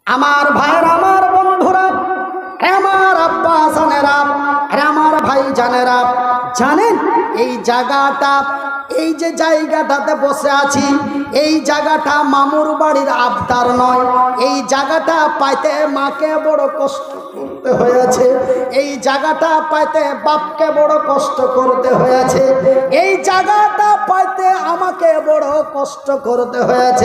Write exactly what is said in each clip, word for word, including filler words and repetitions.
আমার ভাইয়ের, আমার বন্ধুরা, আমার আব্বা জানেরা, আমার ভাই জানেরা, জানেন এই জায়গাটা, এই যে জায়গাটাতে বসে আছি, এই জায়গাটা মামুর বাড়ির আবদার নয়। এই জায়গাটা পাইতে মাকে বড় কষ্ট করতে হয়েছে, এই জায়গাটা পাইতে বাপকে বড় কষ্ট করতে হয়েছে, এই জায়গাটা পাইতে আমাকে বড় কষ্ট করতে হয়েছে।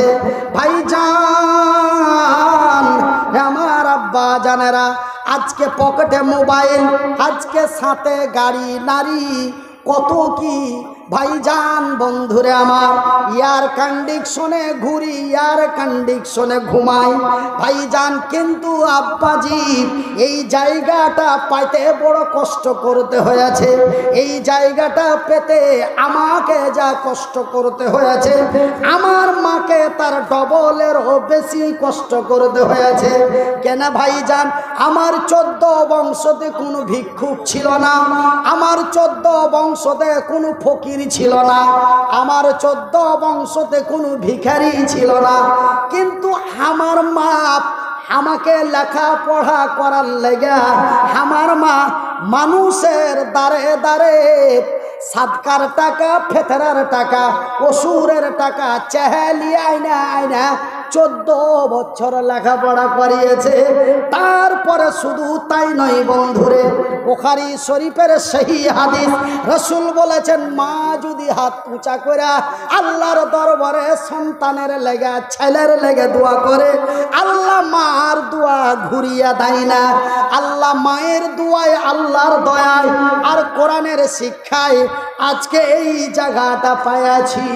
ভাইজান, আমার আব্বা জানেরা, আজকে পকেটে মোবাইল, আজকে সাথে গাড়ি নারী, কত কি ভাইজান বন্ধুরে আমার, ইয়ার কন্ডিশনে ঘুরি, ইয়ার কন্ডিশনে ঘুমাই ভাইজান। কিন্তু আব্বাজি এই জায়গাটা পাইতে বড় কষ্ট করতে হয়েছে, এই জায়গাটা পেতে আমাকে যা কষ্ট করতে হয়েছে, আমার মাকে তার ডবলেরও বেশি কষ্ট করতে হয়েছে। কেন ভাইজান? আমার চোদ্দ বংশতে কোনো ভিক্ষুক ছিল না, আমার চোদ্দ বংশতে কোনো ফকির ছিল না, আমার চোদ্দ বংশতে কোনো ভিখারি ছিল না। কিন্তু আমার মা আমাকে লেখাপড়া করার লেগে, আমার মা মানুষের দ্বারে দ্বারে সাদকার টাকা, ফেতরার টাকা, অসুরের টাকা চেহালি আইনা আইনা চোদ্দ বছর লেখাপড়া করিয়েছে। তারপরে শুধু তাই নয় বন্ধুরে, বুখারী শরীফের সহি হাদিস, রাসূল বলেছেন, মা যদি হাত উঁচা করে আল্লাহর দরবারে সন্তানের লেগে, ছেলের লেগে দোয়া করে, আল্লাহ মার দোয়া ঘুরিয়া দেয় না। আল্লাহ মায়ের দোয়ায়, আল্লাহর দয়ায় আর কোরআনের শিক্ষায় আজকে এই জায়গাটা পাইয়াছি।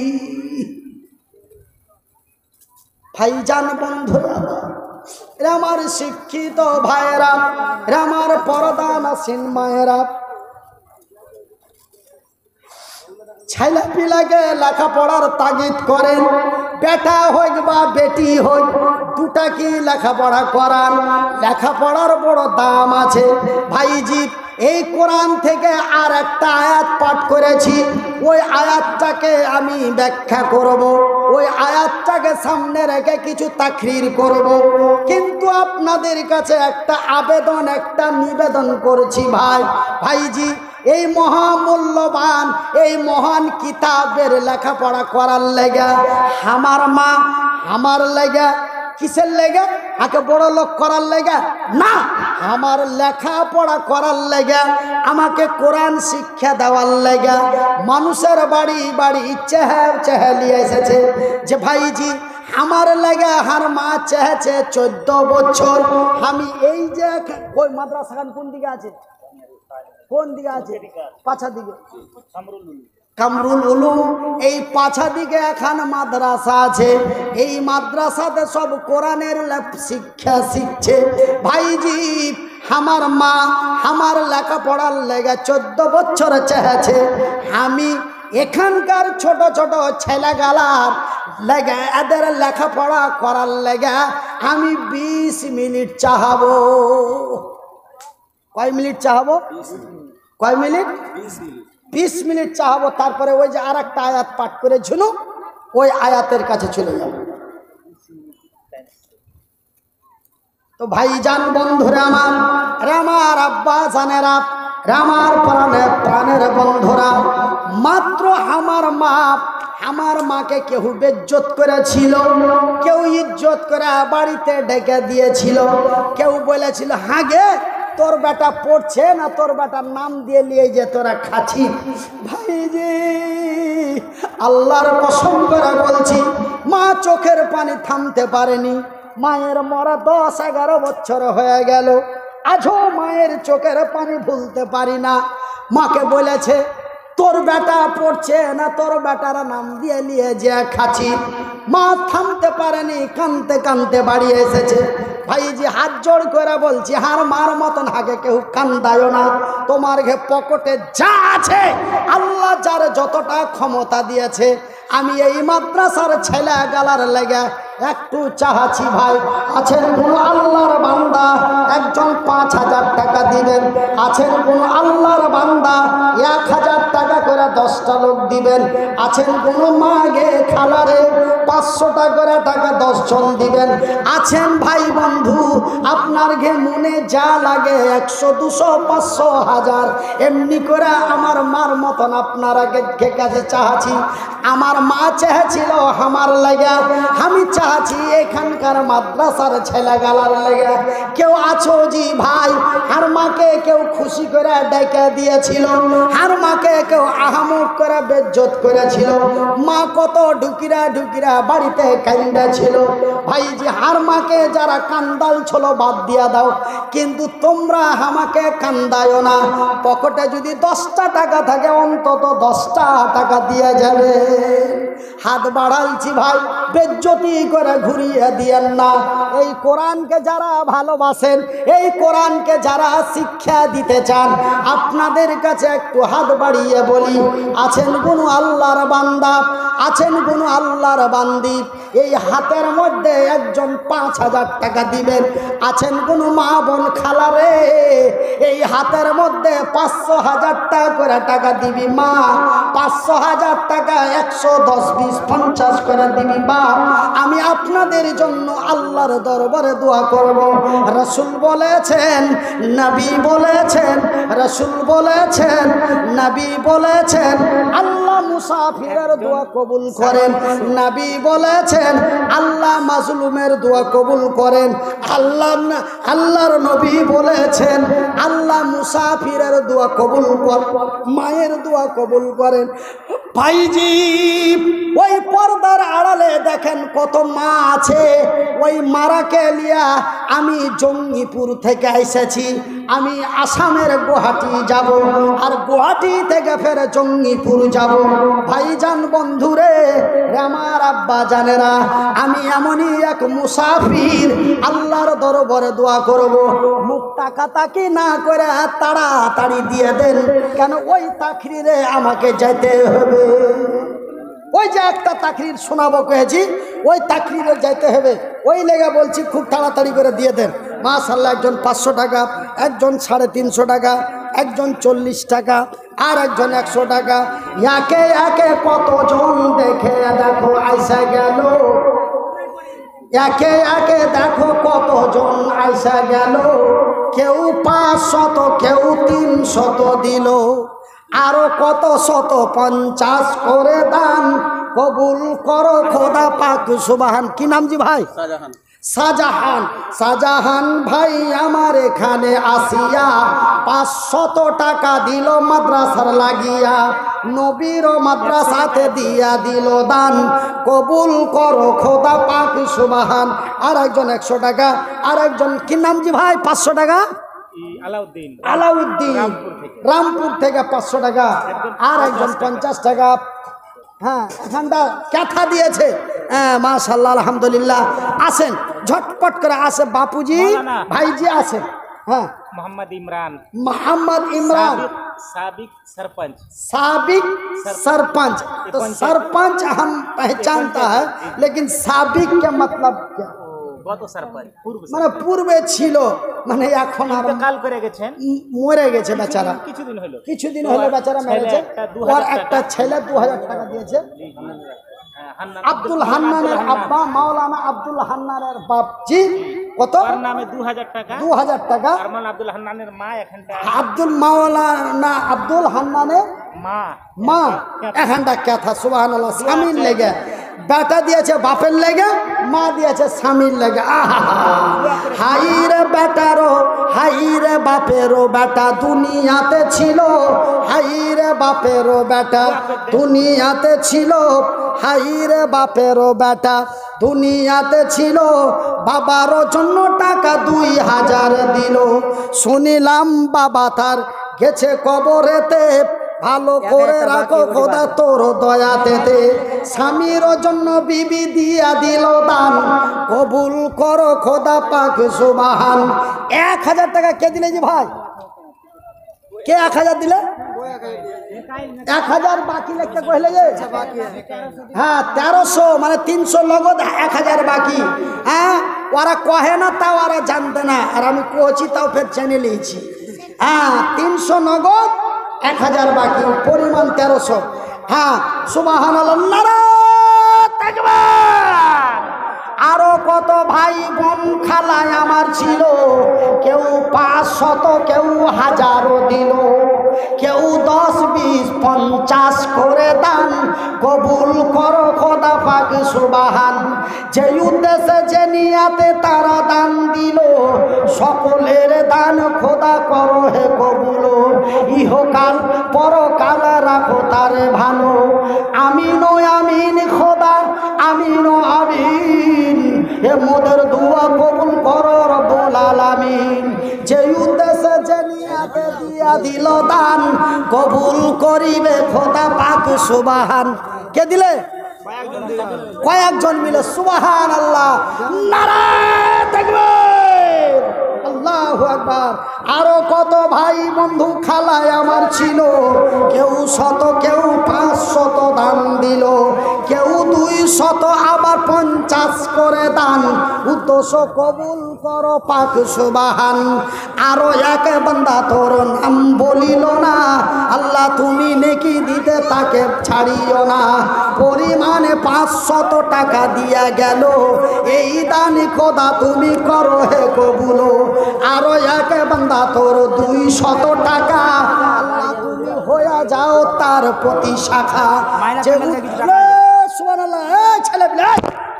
ভাইজান বন্ধুরা, আমার শিক্ষিত ভাইয়েরা, আমার পর্দা নাসিন মায়েরা, ছেলে পিলাকে লেখাপড়ার তাগিদ করেন, বেটা হোক বা বেটি হোক, দুটা কি লেখাপড়া করান। লেখাপড়ার বড় দাম আছে ভাইজি। এই কোরআন থেকে আর একটা আয়াত পাঠ করেছি, ওই আয়াতটাকে আমি ব্যাখ্যা করব, ওই আয়াতটাকে সামনে রেখে কিছু তাকরির করব। কিন্তু আপনাদের কাছে একটা আবেদন, একটা নিবেদন করছি ভাই, ভাইজি, এই মহামূল্যবান এই মহান কিতাবের লেখাপড়া করার লেগা আমার মা, আমার লেগা, কিসের লেগা? আগে বড় লোক করার লেগা না, আমার লেখাপড়া করার লেগা, আমাকে কোরআন শিক্ষা দেওয়ার লেগা মানুষের বাড়ি বাড়ি চেহার চেহালি এসেছে যে ভাইজি আমার লেগা হার মা চেয়েছে চোদ্দ বছর। আমি এই যে ওই মাদ্রাসা কোন দিকে আছে, কোন দিকে আছে? পাছা দিকে, কামরুল উলুম, এই পাছা দিকে এখন মাদ্রাসা আছে। এই মাদ্রাসাতে সব কোরআনের শিক্ষা শিখছে ভাইজি। আমার মা আমার লেখাপড়ার লেগে চোদ্দ বছর চেয়েছে, আমি এখানকার ছোট ছোট ছেলেগালার লেগে, এদের লেখাপড়া করার লেগে আমি বিশ মিনিট চাহাবো। কয় মিনিট চাহাবো? কয় মিনিট? বিশ মিনিট চাহাবো। তারপরে ওই যে আর একটা আয়াত পাঠ করে ঝুনু, ওই আয়াতের কাছে চলে যাব। তো ভাইজান বন্ধুরা আমার, আমার আব্বা জানেরা, আমার প্রাণের প্রাণের বন্ধুরা, মাত্র আমার মা, আমার মাকে কেউ বেজ্জত করেছিল, কেউ ইজ্জত করে বাড়িতে ডেকে দিয়েছিল, কেউ বলেছিল হাগে তোর বেটা পড়ছে না, তোর বেটার নাম দিয়ে নিয়ে যে তোরা খাচ্ছি। ভাইজি আল্লাহর কসম করে বলছি, মা চোখের পানি থামতে পারেনি। মায়ের মরা দশ এগারো বছর হয়ে গেল, আজও মায়ের চোখের পানি ভুলতে পারি না। মাকে বলেছে তোর বেটা পড়ছে না, তোর বেটার নাম দিয়ে নিয়ে যে খাচ্ছি। মা থামতে পারেনি, কানতে কানতে বাড়ি এসেছে। ভাইজি হাত জোড় করে বলছি, হার মার মতন আগে কেউ কান্দায় না। তোমার ঘে পকেটে যা আছে, আল্লাহ যার যতটা ক্ষমতা দিয়েছে, আমি এই মাদ্রাসার ছেলে গালার লেগে একটু চাহাছি ভাই, আছেন কোন আল্লাহর বান্দা একজন পাঁচ হাজার টাকা দিবেন? আছেন কোন আল্লাহর বান্দা এক হাজার টাকা করে দশটা লোক দিবেন? আছেন কোন মা গে খালারে পাঁচশো টাকা করে টাকা দশজন দিবেন? আছেন ভাই বন্ধু আপনার ঘে মনে যা লাগে একশো দুশো পাঁচশো হাজার এমনি করে আমার মার মতন আপনারা কাছে চাহাছি। আমার মা চেয়েছিল আমার লাগা, আমি চাচ্ছি এখানকার মাদ্রাসার ছেলেগালার লাগা। কেউ আছো জি ভাই? আর মাকে কেউ খুশি করে ডেকে দিয়েছিল, আর মাকে কেউ আহামুক করে বেজ্জত করেছিল। মা কত ঢুকিরা ঢুকিরা বাড়িতে কান্দা ছিল। ভাই জি হার মাকে যারা কান্দাল ছিল বাদ দিয়া দাও, কিন্তু তোমরা আমাকে কান্দায়ও না। পকেটে যদি দশটা টাকা থাকে অন্তত দশটা টাকা দিয়ে যাবে। হাত বাড়াইছি ভাই, বেজ্জতি করে ঘুরিয়ে দিয়েন না। এই কোরআনকে যারা ভালোবাসেন, এই কোরআনকে যারা শিক্ষা দিতে চান, আপনাদের কাছে একটু হাত বাড়িয়ে বলি, আছেন কোন আল্লাহর বান্দা, আছেন কোন আল্লাহর বান্দি এই হাতের মধ্যে একজন পাঁচ হাজার টাকা দিবেন? আছেন কোন মা বোন খালারে এই হাতের মধ্যে পাঁচশো হাজার টাকা করে টাকা দিবি মা? পাঁচশো হাজার টাকা একশো দশ বিশ পঞ্চাশ করে দিবি বা? আমি আপনাদের জন্য আল্লাহর দরবারে দোয়া করব। রাসূল বলেছেন, নবী বলেছেন, রাসূল বলেছেন, নবী বলেছেন আল্লাহ মুসাফিরের দোয়া কবুল করেন। নবী বলেছেন আল্লাহ মাজলুমের দোয়া কবুল করেন। আল্লাহ আল্লাহর নবী বলেছেন আল্লাহ মুসাফিরের দোয়া কবুল করেন, মায়ের দোয়া কবুল করেন। ভাইজি ওই পর্দার আড়ালে দেখেন কত মা আছে। ওই মারাকে লিয়া আমি জঙ্গিপুর থেকে এসেছি, আমি আসামের গুয়াহাটি যাব, আর গুয়াহাটি থেকে ফের জঙ্গিপুর যাব। ভাইজান বন্ধুরে, আমার আব্বা জানেরা, আমি এমনই এক মুসাফির, আল্লাহর দরবারে দোয়া করব। মুখ তাকাতাকি না করে তাড়াতাড়ি দিয়ে দেন, কেন ওই তাকরিরে আমাকে যেতে হবে। ওই যে একটা তাকরির শোনাবো কয়েছি, ওই তাকরিরে যাইতে হবে, ওই লেগে বলছি খুব তাড়াতাড়ি করে দিয়ে দেন। মাশাআল্লাহ, একজন পাঁচশো টাকা, একজন সাড়ে তিনশো টাকা, একজন চল্লিশ টাকা, আর একজন একশো টাকা। একে একে কতজন দেখে দেখো আইসা গেল, একে একে দেখো কতজন আইসা গেল। কেউ পাঁচ শত, কেউ তিন শত দিল, আরো কত শত পঞ্চাশ করে দান কবুল করো খোদা পাক সুবহান। কি নাম জি ভাই? শাহজাহান। শাহজাহান শাহজাহান ভাই আমার এখানে আসিয়া পাঁচশত টাকা দিল মাদ্রাসার লাগিয়া, নবীর মাদ্রাসাতে দিয়া দিল দান কবুল করো খোদা পাক সুবহান। আর একজন একশো টাকা, আর একজন কি নাম জি ভাই? পাঁচশো টাকা। আলাউদ্দিন আলাউদ্দিন রামপুর থেকে পাঁচশো টাকা, আর একজন পঞ্চাশ টাকা। হ্যাঁ, এখানটা ক্যাথা দিয়েছে। হ্যাঁ মাশাআল্লাহ, আলহামদুলিল্লাহ। আসেন ঝটপট করে আসে বাপুজি, ভাইজি আসেন। हाँ मोहम्मद इमरान मोहम्मद इमरान साबिक सरपंच साबिक सरपंच तो सरपंच हम पहचानता है, लेकिन साबिक के मतलब क्या? গত सरपंच पूर्व মানে পূর্বে ছিল, মানে এখন আর কাল করে গেছেন, মরে গেছে বেচারা। কিছুদিন হলো কিছুদিন হলো বেচারা মরেছে। আর একটা ছেলে দু হাজার টাকা দিয়েছে। আব্দুল হান্নানের আব্বা মাওলানা আব্দুল হান্নানের বাপ জি কত? তার নামে দু হাজার টাকা দু হাজার টাকা। আরমান আব্দুল হান্নানের মা এখানটা আব্দুল মাওলানা আব্দুল হান্নানের মা মা এখানটা কথা সুবহানাল্লাহ। স্বামীর লেগে বেটা দিয়েছে, বাপের লেগে মা দিয়েছে স্বামীর লেগে। আহা হাই রে বেটারো, হাই রে বাপেরও বেটা দুনিয়াতে ছিল, হাই রে বাপেরও বেটা দুনিয়াতে ছিল, হাই রে বাপেরও বেটা দুনিয়াতে ছিল, বাবারও জন্য টাকা দুই হাজার দিল। শুনিলাম বাবা তার গেছে কবরেতে, ভালো করে রাখো খোদা তোর দয়াতে। স্বামীর জন্য বিবি দিয়া দিল দান, কবুল করো খোদা পাক সুবহান। এক হাজার টাকা কে দিলে জি ভাই? কে এক হাজার দিলে? এক হাজার বাকি লিখতে কইলে যে হ্যাঁ তেরোশো মানে তিনশো নগদ এক হাজার বাকি। হ্যাঁ ওরা কহে না তাও ওরা জানতে না, আর আমি কছি তাও ফের জেনে নিয়েছি। হ্যাঁ তিনশো নগদ এক হাজার বাকি, পরিমাণ তেরোশো। হ্যাঁ সুবহানাল্লাহ, নারায়ে তাকবীর। আরো কত ভাই বোন খালায় আমার ছিল, কেউ পাঁচ শত কেউ হাজারও দিল, কেউ দশ বিশ পঞ্চাশ করে দান কবুল করো খোদা পাক সুবহান। যে উদ্দেশ্যে যে নিয়াতে তারা দান দিল, সকলের দান খোদা করো হে কবুল, ইহকাল পরকাল রাখো তারে ভালো। আমিন ও আমিন খোদা, আমিন ও আমিন, এ মোদের দুয়া কবুল করো রব্বুল আলামিন। যে উদ্দেশ্যে যে নিয়াতে দিয়া দিল দান কবুল করিবে খোদা পাক সুবহান। কে দিলে? কয়েকজন মিলে সুবহানাল্লাহ, নারায়ে তাকবীর, আল্লাহু আকবার। আরো কত ভাই বন্ধু খালায় আমার ছিল, কেউ শত কেউ পাঁচ শত দান দিল, কেউ দুই শত আবার পঞ্চাশ করে দান উদ্দেশ্য কবুল করো পাক সুবহান। আরো এক বান্দা তোর নাম বলিল না, আল্লাহ তুমি নেকি দিতে তাকে ছাড়িও না, পরিমাণে পাঁচ শত টাকা দিয়া গেল, এই দান খোদা তুমি করো হে কবুল। আরো এক বান্দা তোর দুই শত টাকা, আল্লাহ তুমি হইয়া যাও তার প্রতি শাখা। সুবহানাল্লাহ, এই ছেলে পিলে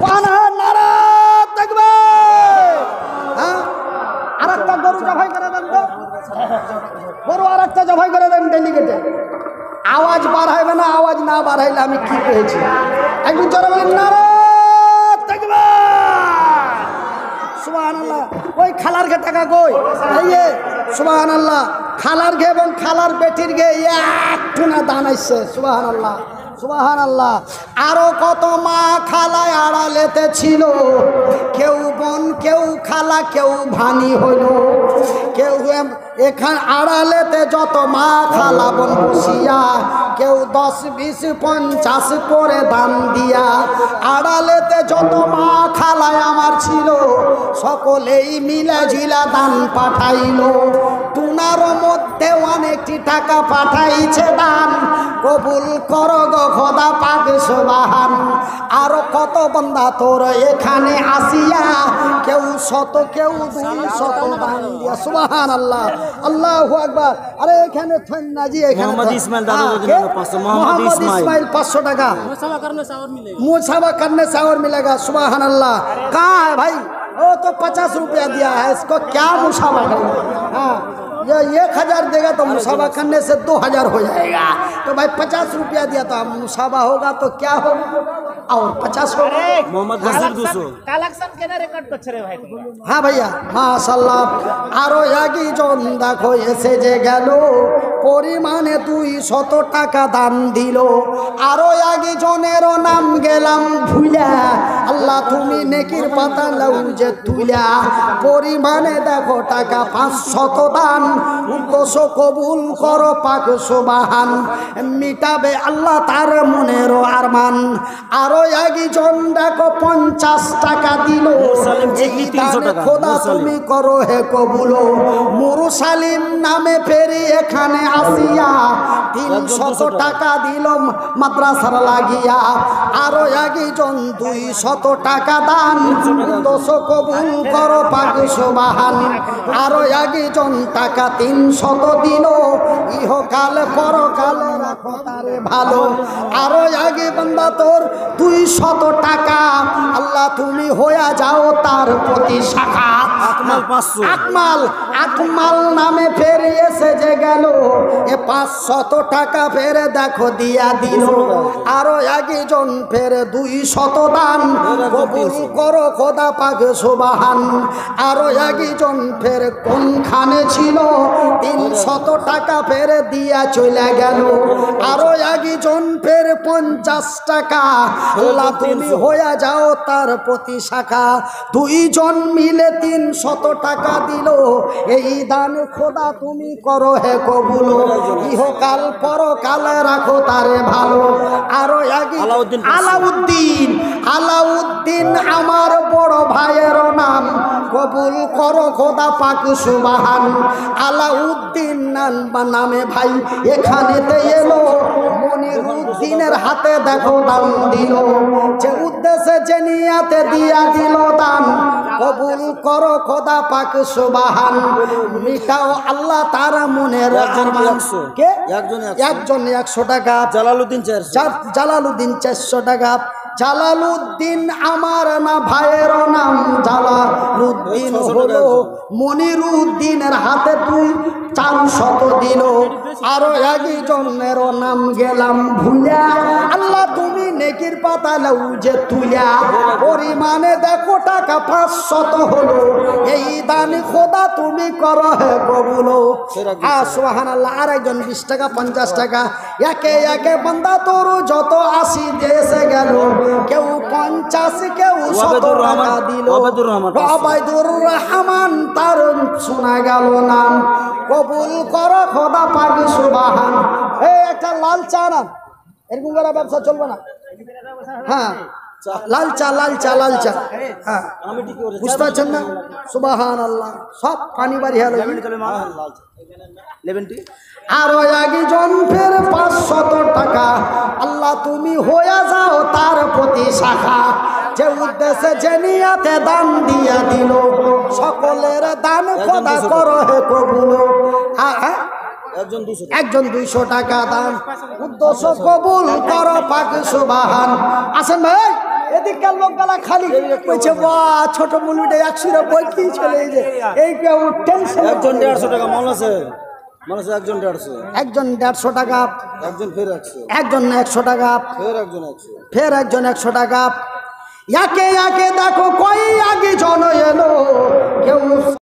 নারায়ে তাকবীর। হ্যাঁ আরেকটা গরু জবাই করে দেন তো, গরু আরেকটা জবাই করে দেন ডেলিগেটে। আওয়াজ বাড়াইবে না, আওয়াজ না বাড়াইলে আমি কি পেয়েছি? একটু জোরে বলেন নারায়ে তাকবীর, সুবহানাল্লাহ। ওই খালার ঘে টাকা কই? এই যে সুবহানাল্লাহ, খালার ঘে এবং খালার বেটির ঘে একটু না দান আসছে, সুবহানাল্লাহ সুবহানাল্লাহ। আরো কত মা খালায় আড়ালেতে ছিল, কেউ বোন কেউ খালা কেউ ভানি হইল, কেউ এখানে আড়ালেতে যত মা খালা বোন বসিয়া, কেউ দশ বিশ পঞ্চাশ করে দান দিয়া, আড়ালেতে যত মা খালায় আমার ছিল, সকলেই মিলা ঝিলা দান পাঠাইল। টুনার মধ্যে অনেকটি টাকা পাঠাইছে দান, কবুল করো গো খোদা পাক সুবহান। আরো কত বান্দা তোর এখানে আসিয়া, কেউ শত কেউ দুই শত দান দিয়া, সুবহানাল্লাহ আল্লাহু আকবার। আরে এখানে থন্নাজি এখানে মোহাম্মদ ইসমাইল দাদা মোহাম্মদ ইসমাইল পাঁচশো টাকা मुसावा करने से और मिलेगा। सुबहान अल्लाह। कहाँ है भाई? वो तो पचास रुपया दिया है, इसको क्या मुसावा करेगा? हाँ ये एक हजार देगा तो मुसावा करने से दो हजार हो जाएगा। तो भाई पचास रुपया दिया तो मुसावा होगा तो क्या होगा? और पचास होगा। मोहम्मद नसीर दूसो কালেকশন কেন রেকর্ড করছে রে ভাই? हाँ भैया माशाल्लाह। आरो यागी জন দেখো এসে যে গেল, পরিমাণে দুই শত টাকা দান দিল। আরো আগে জনেরও নাম গেলাম ভুলা, আল্লাহ তুমি নেকির পাতা লাউ যে তুলা, পরিমাণে দেখো টাকা পাঁচ শত দান উদ্দেশ্য কবুল করো পাক সুবহান। মিটাবে আল্লাহ তার মনেরও আরমান। আরো আগে জন দেখো পঞ্চাশ টাকা দিল, খোদা তুমি করো হে কবুল। মুরসালিম নামে ফেরি এখানে আসিয়া তিনশত টাকা দিল মাদ্রাসার লাগিয়া। আরো একজন দুই শত টাকা দান দোষ কবুল করো পাক সুবহান। আরো একজন টাকা তিনশত দিল, ইহকাল পরকালে রাখো তারে ভালো। আরো আগে বান্দা তোর দুই শত টাকা, আল্লাহ তুমি হইয়া যাও তার প্রতি শাখা। আকমাল পাঁচশো আকমাল আকমাল নামে ফের এসে যে গেল, এ পাঁচ শত টাকা ফের দেখো দিয়া দিল। আরো একজন ফের দুই শত দান কবুল করো খোদা পাক সুবহান। আরো একজন ফের কোনখানে ছিল তিন শত টাকা ফের দিয়া চলে গেল। আরো একজন ফের পঞ্চাশ টাকা, আল্লাহ তুমি হইয়া যাও তার প্রতি শাখা। দুইজন মিলে তিনশো শত টাকা দিল, এই দান খোদা তুমি করো হে কবুল, ইহকাল পরকালে রাখো তারে ভালো। আরো আগে আলাউদ্দিন আলাউদ্দিন আলাউদ্দিন আমার বড় ভাইয়ের নাম, কবুল করো খোদা পাক সুবহান। আলাউদ্দিন নামে ভাই এখানেতে এলো, মনিরুদ্দিনের হাতে দেখো দান দিল, যে উদ্দেশ্যে যে নিয়াতে দিয়া দিল দান, কবুল করো খোদা পাক সুবহান। মিটাও আল্লাহ তার মনের আরমান। কে? একজন একশো টাকা। জালালউদ্দিন চারশো। জালালউদ্দিন চারশো টাকা। জালালউদ্দিন আমার না ভাইয়ের নাম, জালালউদ্দিন হলো মনিরুদ্দিনের হাতে তুই চারশত দিল। আরো একজনের নাম গেলাম ভুলিয়া, আল্লাহ তুমি নেকির পাতা লাউ যে তুলিয়া, পরিমাণে দেখো টাকা পাঁচশত হলো, এই দান খোদা তুমি করো হে কবুল। সুবহানাল্লাহ। আর একজন বিশ টাকা পঞ্চাশ টাকা। একে একে বান্দা তোর যত আসি দেশে গেল, কেউ পঞ্চাশ কেউ শত টাকা দিল। ওবায়দুর রহমান তার শোনা গেল নাম, কবুল করো খোদা পাক সুবহান। এই একটা লাল চা না, এরকম করে ব্যবসা চলবে না। হ্যাঁ লাল চা লাল চা লাল চা। হ্যাঁ বুঝতে পারছেন না? সুবহানাল্লাহ। সব পানি বাড়ি হলো। আরো একজন ফের পাঁচশত টাকা, আল্লাহ তুমি হয়ে যাও তার প্রতি শাখা, যে উদ্দেশ্যে যে নিয়াতে দান দিয়া দিল, সকলের দান খোদা করো হে কবুল। একজন দুইশো টাকা দান, উদ্দেশ্য কবুল করো পাক সুবহান। আসেন ভাই, এদিককার লোকগুলা খালি বলছে বাহ ছোট মুলুটে একশো বই কি চলে যে এই কেউ টেনশন। একজন দেড়শো টাকা মন আছে, একজন দেড়শো। একজন দেড়শো টাকা। একজন ফের একশো। একজন একশো টাকা। ফের একজন একশো। ফের একজন একশো টাকা। একে একে দেখো কই আগে জন এলো, কেউ